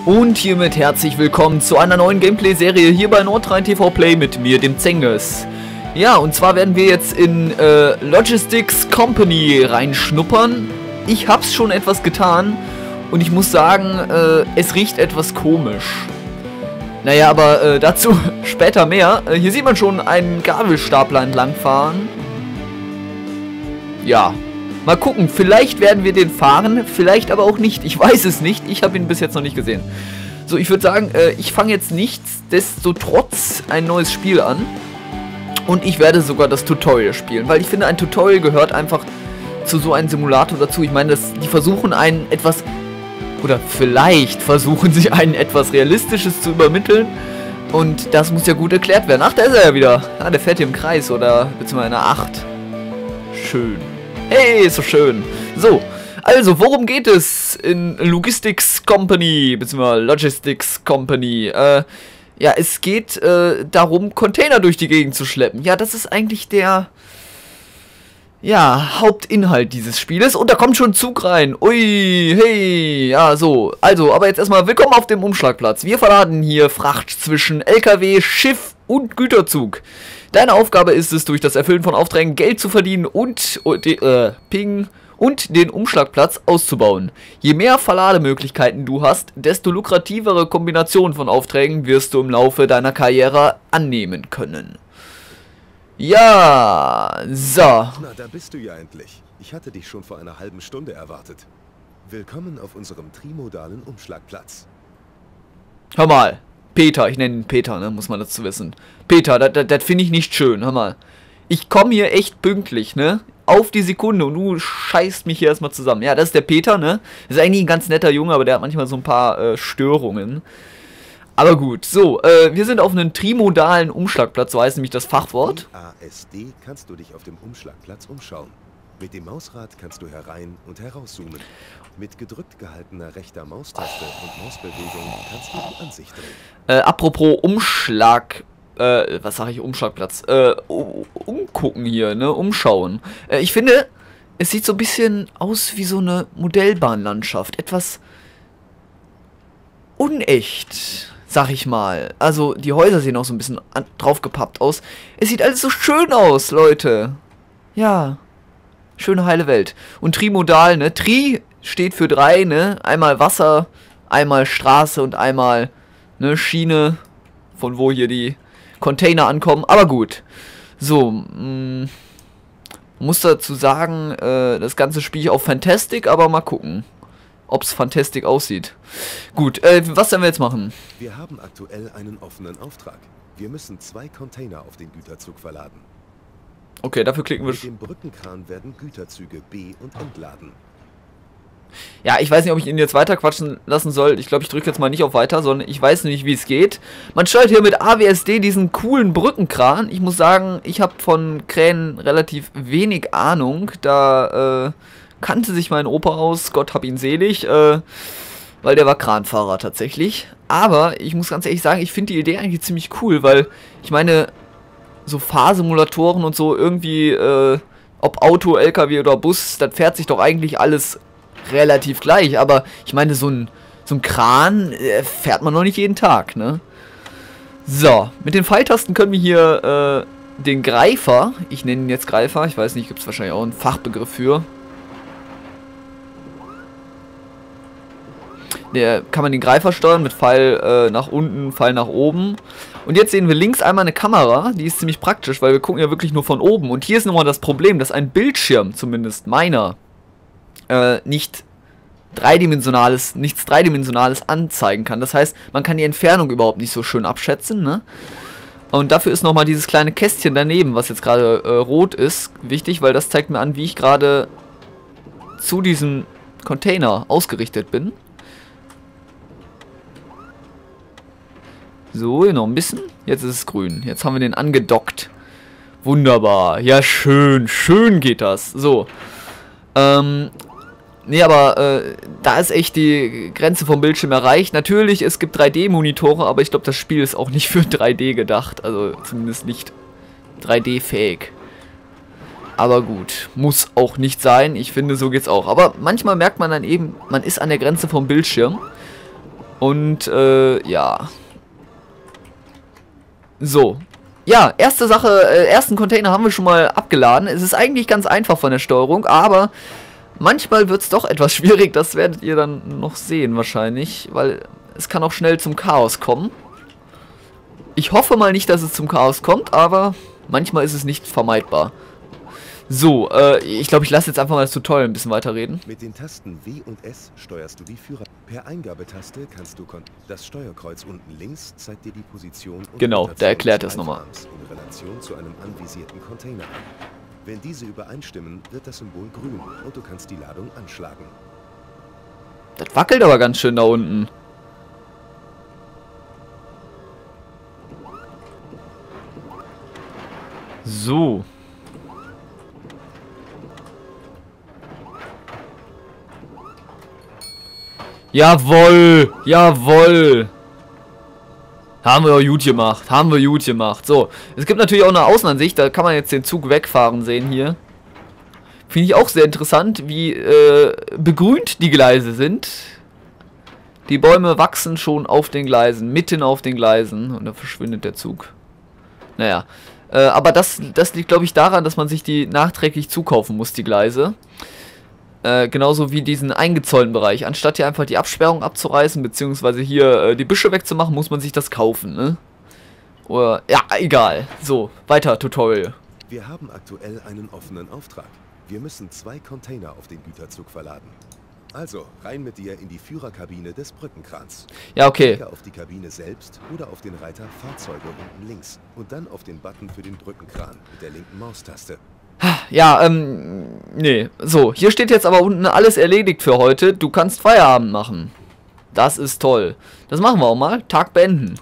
Und hiermit herzlich willkommen zu einer neuen Gameplay-Serie hier bei Nordrhein TV Play mit mir, dem Zenges. Ja, und zwar werden wir jetzt in Logistics Company reinschnuppern. Ich hab's schon etwas getan und ich muss sagen, es riecht etwas komisch. Naja, aber dazu später mehr. Hier sieht man schon einen Gabelstapler entlangfahren. Ja, mal gucken, vielleicht werden wir den fahren, vielleicht aber auch nicht. Ich weiß es nicht, ich habe ihn bis jetzt noch nicht gesehen. So, ich würde sagen, ich fange jetzt nichtsdestotrotz ein neues Spiel an. Und ich werde sogar das Tutorial spielen, weil ich finde, ein Tutorial gehört einfach zu so einem Simulator dazu. Ich meine, die versuchen einen etwas, oder vielleicht versuchen sie einen etwas Realistisches zu übermitteln. Und das muss ja gut erklärt werden. Ach, da ist er ja wieder. Ah, der fährt hier im Kreis oder beziehungsweise in einer 8. Schön. Hey, ist so schön. So, also, worum geht es in Logistics Company, beziehungsweise Logistics Company? Ja, es geht darum, Container durch die Gegend zu schleppen. Ja, das ist eigentlich der, ja, Hauptinhalt dieses Spieles. Und da kommt schon Zug rein. Ui, hey, ja, so. Also, aber jetzt erstmal willkommen auf dem Umschlagplatz. Wir verladen hier Fracht zwischen LKW, Schiff und Güterzug. Deine Aufgabe ist es, durch das Erfüllen von Aufträgen Geld zu verdienen und den Umschlagplatz auszubauen. Je mehr Verlademöglichkeiten du hast, desto lukrativere Kombinationen von Aufträgen wirst du im Laufe deiner Karriere annehmen können. Ja, so. Na, da bist du ja endlich. Ich hatte dich schon vor einer halben Stunde erwartet. Willkommen auf unserem trimodalen Umschlagplatz. Hör mal. Peter, ich nenne ihn Peter, ne, muss man dazu wissen. Peter, das finde ich nicht schön, hör mal. Ich komme hier echt pünktlich, ne, auf die Sekunde und du scheißt mich hier erstmal zusammen. Ja, das ist der Peter, ne, ist eigentlich ein ganz netter Junge, aber der hat manchmal so ein paar Störungen. Aber gut, so, wir sind auf einem trimodalen Umschlagplatz, so heißt nämlich das Fachwort. ASD kannst du dich auf dem Umschlagplatz umschauen. Mit dem Mausrad kannst du herein- und herauszoomen. Mit gedrückt gehaltener rechter Maustaste und Mausbewegung kannst du die Ansicht drehen. Apropos Umschlag, was sage ich, Umschlagplatz? Umgucken hier, ne, umschauen. Ich finde, es sieht so ein bisschen aus wie so eine Modellbahnlandschaft. Etwas unecht, sag ich mal. Also, die Häuser sehen auch so ein bisschen draufgepappt aus. Es sieht alles so schön aus, Leute. Ja. Schöne heile Welt. Und trimodal, ne? Tri steht für 3, ne? Einmal Wasser, einmal Straße und einmal, ne, Schiene, von wo hier die Container ankommen. Aber gut. So, muss dazu sagen, das ganze Spiel auf Fantastic, aber mal gucken, ob es Fantastic aussieht. Gut, was werden wir jetzt machen? Wir haben aktuell einen offenen Auftrag. Wir müssen 2 Container auf den Güterzug verladen. Okay, dafür klicken wir. Mit dem Brückenkran werden Güterzüge be- und entladen. Ja, ich weiß nicht, ob ich ihn jetzt weiter quatschen lassen soll. Ich glaube, ich drücke jetzt mal nicht auf weiter, sondern ich weiß nicht, wie es geht. Man steuert hier mit AWSD diesen coolen Brückenkran. Ich muss sagen, ich habe von Kränen relativ wenig Ahnung. Da kannte sich mein Opa aus, Gott hab ihn selig, weil der war Kranfahrer tatsächlich. Aber ich muss ganz ehrlich sagen, ich finde die Idee eigentlich ziemlich cool, weil ich meine, so Fahrsimulatoren und so irgendwie, ob Auto, LKW oder Bus, das fährt sich doch eigentlich alles relativ gleich. Aber ich meine, so ein Kran fährt man noch nicht jeden Tag, ne? So, mit den Pfeiltasten können wir hier den Greifer, ich nenne ihn jetzt Greifer, ich weiß nicht, gibt es wahrscheinlich auch einen Fachbegriff für. Der kann man den Greifer steuern mit Pfeil nach unten, Pfeil nach oben. Und jetzt sehen wir links einmal eine Kamera, die ist ziemlich praktisch, weil wir gucken ja wirklich nur von oben. Und hier ist nochmal das Problem, dass ein Bildschirm, zumindest meiner, nichts Dreidimensionales anzeigen kann. Das heißt, man kann die Entfernung überhaupt nicht so schön abschätzen, ne? Und dafür ist nochmal dieses kleine Kästchen daneben, was jetzt gerade rot ist, wichtig, weil das zeigt mir an, wie ich gerade zu diesem Container ausgerichtet bin. So, noch ein bisschen. Jetzt ist es grün. Jetzt haben wir den angedockt. Wunderbar. Ja, schön. Schön geht das. So. Nee, aber da ist echt die Grenze vom Bildschirm erreicht. Natürlich, es gibt 3D-Monitore, aber ich glaube, das Spiel ist auch nicht für 3D gedacht. Also zumindest nicht 3D-fähig. Aber gut, muss auch nicht sein. Ich finde, so geht's auch. Aber manchmal merkt man dann eben, man ist an der Grenze vom Bildschirm. Und, ja. So. Ja, erste Sache, ersten Container haben wir schon mal abgeladen. Es ist eigentlich ganz einfach von der Steuerung, aber manchmal wird es doch etwas schwierig. Das werdet ihr dann noch sehen wahrscheinlich, weil es kann auch schnell zum Chaos kommen. Ich hoffe mal nicht, dass es zum Chaos kommt, aber manchmal ist es nicht vermeidbar. So, ich glaube, ich lasse jetzt einfach mal das Tutorial ein bisschen weiterreden. Mit den Tasten W und S steuerst du die Führer. Per Eingabetaste kannst du das Steuerkreuz unten links zeigt dir die Position und genau, der erklärt das nochmal. In Relation zu einem anvisierten Container an. Wenn diese übereinstimmen, wird das Symbol grün und du kannst die Ladung anschlagen. Das wackelt aber ganz schön da unten. So. Jawohl, jawohl. Haben wir auch gut gemacht, haben wir gut gemacht. So, es gibt natürlich auch eine Außenansicht, da kann man jetzt den Zug wegfahren sehen hier. Finde ich auch sehr interessant, wie begrünt die Gleise sind. Die Bäume wachsen schon auf den Gleisen, mitten auf den Gleisen und da verschwindet der Zug. Naja, aber das liegt, glaube ich, daran, dass man sich die nachträglich zukaufen muss, die Gleise. Genauso wie diesen eingezäunten Bereich. Anstatt hier einfach die Absperrung abzureißen, beziehungsweise hier die Büsche wegzumachen, muss man sich das kaufen, ne? Oder, ja, egal. So, weiter, Tutorial. Wir haben aktuell einen offenen Auftrag. Wir müssen 2 Container auf den Güterzug verladen. Also, rein mit dir in die Führerkabine des Brückenkrans. Ja, okay. Klicke auf die Kabine selbst oder auf den Reiter Fahrzeuge unten links und dann auf den Button für den Brückenkran mit der linken Maustaste. Ja, nee. So, hier steht jetzt aber unten alles erledigt für heute. Du kannst Feierabend machen. Das ist toll. Das machen wir auch mal. Tag beenden.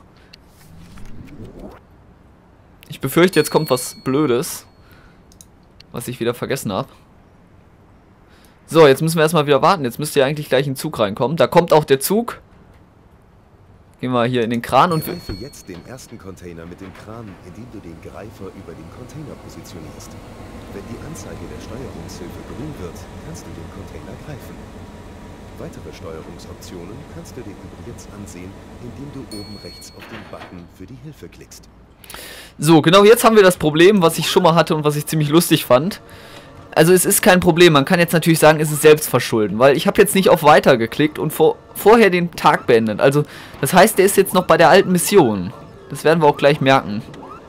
Ich befürchte, jetzt kommt was Blödes. Was ich wieder vergessen habe. So, jetzt müssen wir erstmal wieder warten. Jetzt müsste ja eigentlich gleich ein Zug reinkommen. Da kommt auch der Zug. Gehen wir hier in den Kran und... Greife jetzt den ersten Container mit dem Kran, indem du den Greifer über den Container positionierst. Wenn die Anzeige der Steuerungshilfe grün wird, kannst du den Container greifen. Weitere Steuerungsoptionen kannst du dir übrigens ansehen, indem du oben rechts auf den Button für die Hilfe klickst. So, genau jetzt haben wir das Problem, was ich schon mal hatte und was ich ziemlich lustig fand. Also es ist kein Problem, man kann jetzt natürlich sagen, es ist Selbstverschulden, weil ich habe jetzt nicht auf Weiter geklickt und vorher den Tag beendet. Also das heißt, der ist jetzt noch bei der alten Mission. Das werden wir auch gleich merken.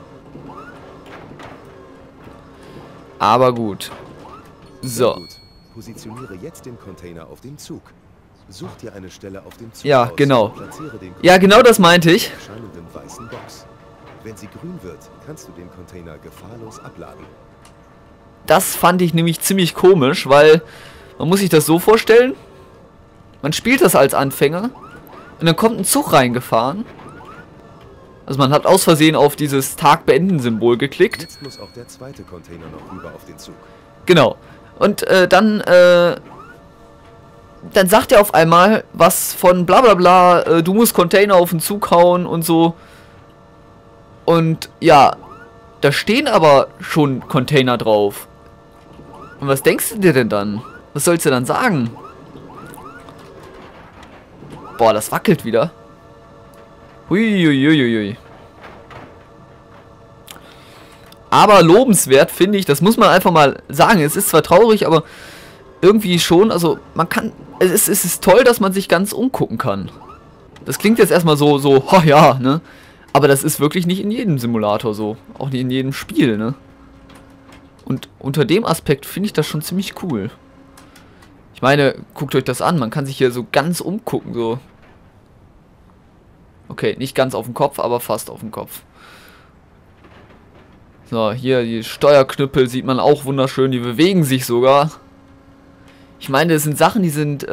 Aber gut. So. Gut. Positioniere jetzt den Container auf dem Zug. Such dir eine Stelle auf dem Zug ja, aus genau. und platziere den Ja, genau das meinte ich. erscheinenden weißen Box. Wenn sie grün wird, kannst du den Container gefahrlos abladen. Das fand ich nämlich ziemlich komisch, weil man muss sich das so vorstellen, man spielt das als Anfänger und dann kommt ein Zug reingefahren. Also man hat aus Versehen auf dieses Tag-Beenden-Symbol geklickt. Jetzt muss auch der zweite Container noch rüber auf den Zug. Genau. Und dann sagt er auf einmal was von bla bla bla, du musst Container auf den Zug hauen und so. Und ja, da stehen aber schon Container drauf. Und was denkst du dir denn dann? Was sollst du dann sagen? Boah, das wackelt wieder. Huiuiuiui. Aber lobenswert finde ich, das muss man einfach mal sagen. Es ist zwar traurig, aber irgendwie schon, also man kann, es ist toll, dass man sich ganz umgucken kann. Das klingt jetzt erstmal so, oh ja, ne? Aber das ist wirklich nicht in jedem Simulator so. Auch nicht in jedem Spiel, ne? Und unter dem Aspekt finde ich das schon ziemlich cool. Ich meine, guckt euch das an. Man kann sich hier so ganz umgucken, so. Okay, nicht ganz auf den Kopf, aber fast auf den Kopf. So, hier die Steuerknüppel sieht man auch wunderschön. Die bewegen sich sogar. Ich meine, das sind Sachen, die sind,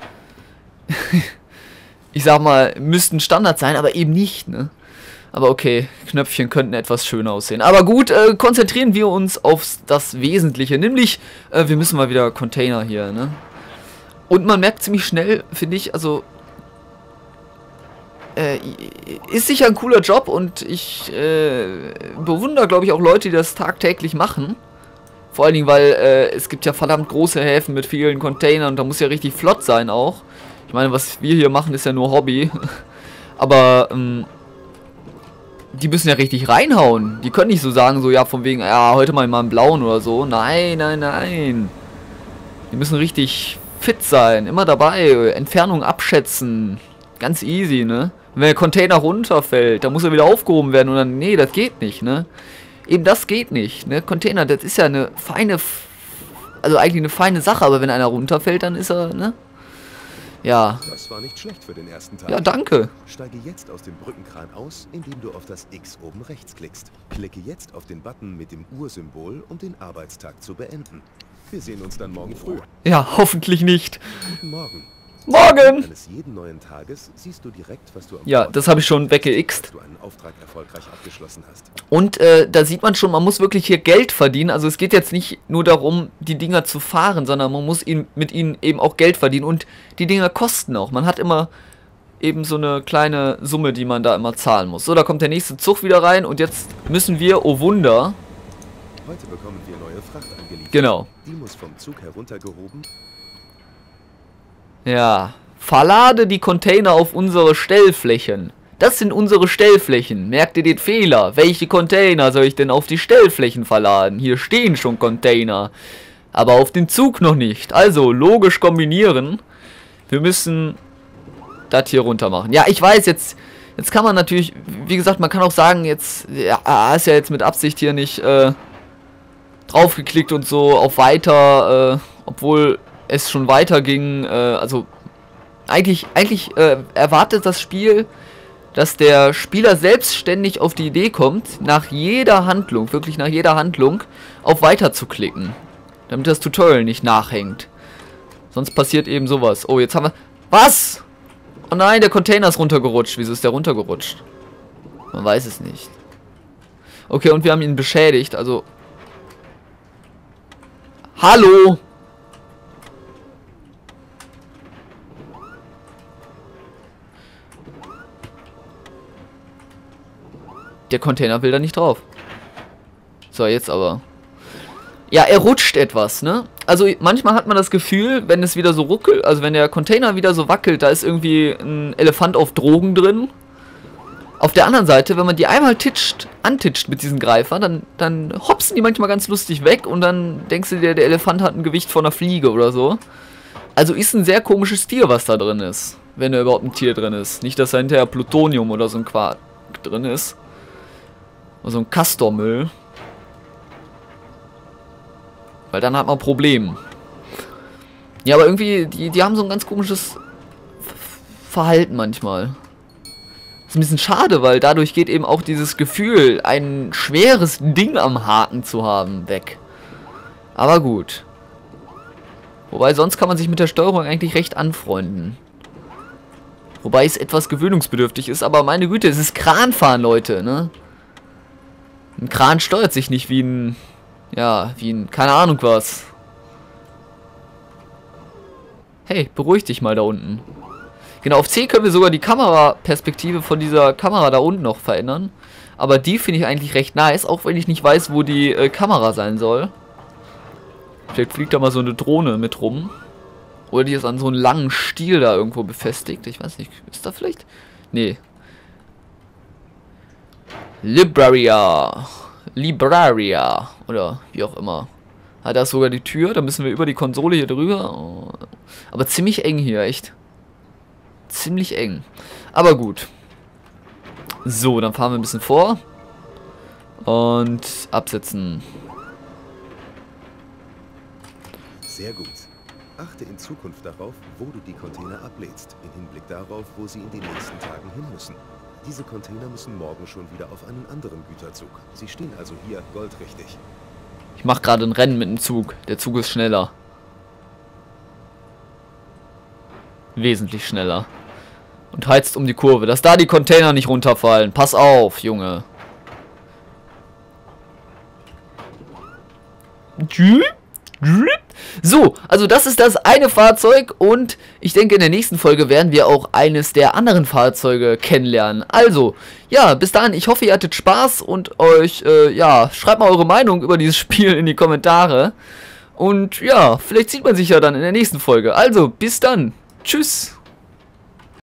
ich sag mal, müssten Standard sein, aber eben nicht, ne? Aber okay, Knöpfchen könnten etwas schöner aussehen. Aber gut, konzentrieren wir uns auf das Wesentliche. Nämlich, wir müssen mal wieder Container hier, ne? Und man merkt ziemlich schnell, finde ich, also... ist sicher ein cooler Job und ich bewundere, glaube ich, auch Leute, die das tagtäglich machen. Vor allen Dingen, weil es gibt ja verdammt große Häfen mit vielen Containern und da muss ja richtig flott sein auch. Ich meine, was wir hier machen, ist ja nur Hobby. Aber, die müssen ja richtig reinhauen. Die können nicht so sagen, so, ja, von wegen, ja, heute mal einen blauen oder so. Nein, nein, nein. Die müssen richtig fit sein. Immer dabei. Entfernung abschätzen. Ganz easy, ne? Wenn der Container runterfällt, dann muss er wieder aufgehoben werden. Und dann, nee, das geht nicht, ne? Eben das geht nicht, ne? Container, das ist ja eine feine, also eigentlich eine feine Sache. Aber wenn einer runterfällt, dann ist er, ne? Ja. Das war nicht schlecht für den ersten Tag. Ja, danke. Steige jetzt aus dem Brückenkran aus, indem du auf das X oben rechts klickst. Klicke jetzt auf den Button mit dem Uhrsymbol, um den Arbeitstag zu beenden. Wir sehen uns dann morgen früh. Ja, hoffentlich nicht. Guten Morgen. Morgen! Eines jeden neuen Tages siehst du direkt, was du am Ja, das habe ich schon weggeixt. dass du einen Auftrag erfolgreich abgeschlossen hast. Und da sieht man schon, man muss wirklich hier Geld verdienen. Also es geht jetzt nicht nur darum, die Dinger zu fahren, sondern man muss mit ihnen eben auch Geld verdienen. Und die Dinger kosten auch. Man hat immer eben so eine kleine Summe, die man da immer zahlen muss. So, da kommt der nächste Zug wieder rein. Und jetzt müssen wir, oh Wunder... Heute bekommen wir neue Fracht angeliefert. Genau. Die muss vom Zug heruntergehoben. Ja, verlade die Container auf unsere Stellflächen. Das sind unsere Stellflächen. Merkt ihr den Fehler? Welche Container soll ich denn auf die Stellflächen verladen? Hier stehen schon Container. Aber auf den Zug noch nicht. Also, logisch kombinieren. Wir müssen das hier runter machen. Ja, ich weiß, jetzt kann man natürlich, wie gesagt, man kann auch sagen, jetzt, ja, ist ja jetzt mit Absicht hier nicht draufgeklickt und so auf weiter, obwohl es schon weiter ging, also eigentlich erwartet das Spiel, dass der Spieler selbstständig auf die Idee kommt, nach jeder Handlung, wirklich nach jeder Handlung, auf weiter zu klicken, damit das Tutorial nicht nachhängt. Sonst passiert eben sowas. Oh, jetzt haben wir... Was? Oh nein, der Container ist runtergerutscht. Wieso ist der runtergerutscht? Man weiß es nicht. Okay, und wir haben ihn beschädigt, also... Hallo! Der Container will da nicht drauf. So, jetzt aber. Ja, er rutscht etwas, ne? Also manchmal hat man das Gefühl, wenn es wieder so ruckelt, also wenn der Container wieder so wackelt, da ist irgendwie ein Elefant auf Drogen drin. Auf der anderen Seite, wenn man die einmal antitscht mit diesen Greifern, dann hopsen die manchmal ganz lustig weg und dann denkst du dir, der Elefant hat ein Gewicht von einer Fliege oder so. Also ist ein sehr komisches Tier, was da drin ist. Wenn da überhaupt ein Tier drin ist. Nicht, dass da hinterher Plutonium oder so ein Quark drin ist. So ein Castormüll. Weil dann hat man ein Problem. Ja, aber irgendwie, die haben so ein ganz komisches Verhalten manchmal. Das ist ein bisschen schade, weil dadurch geht eben auch dieses Gefühl, ein schweres Ding am Haken zu haben, weg. Aber gut. Wobei, sonst kann man sich mit der Steuerung eigentlich recht anfreunden. Wobei es etwas gewöhnungsbedürftig ist, aber meine Güte, es ist Kranfahren, Leute, ne? Ein Kran steuert sich nicht wie ein... Ja, wie ein... Keine Ahnung was. Hey, beruhig dich mal da unten. Genau, auf C können wir sogar die Kameraperspektive von dieser Kamera da unten noch verändern. Aber die finde ich eigentlich recht nice, auch wenn ich nicht weiß, wo die Kamera sein soll. Vielleicht fliegt da mal so eine Drohne mit rum. Oder die ist an so einem langen Stiel da irgendwo befestigt. Ich weiß nicht, ist da vielleicht? Nee. Libraria. Oder wie auch immer. Ah, da ist sogar die Tür. Da müssen wir über die Konsole hier drüber. Oh. Aber ziemlich eng hier, echt. Ziemlich eng. Aber gut. So, dann fahren wir ein bisschen vor. Und absetzen. Sehr gut. Achte in Zukunft darauf, wo du die Container ablädst, im Hinblick darauf, wo sie in den nächsten Tagen hin müssen. Diese Container müssen morgen schon wieder auf einen anderen Güterzug. Sie stehen also hier goldrichtig. Ich mache gerade ein Rennen mit dem Zug. Der Zug ist schneller. Wesentlich schneller. Und heizt um die Kurve, dass da die Container nicht runterfallen. Pass auf, Junge. So, also das ist das eine Fahrzeug und ich denke, in der nächsten Folge werden wir auch eines der anderen Fahrzeuge kennenlernen. Also, ja, bis dahin, ich hoffe, ihr hattet Spaß und euch, ja, schreibt mal eure Meinung über dieses Spiel in die Kommentare. Und ja, vielleicht sieht man sich ja dann in der nächsten Folge. Also, bis dann. Tschüss.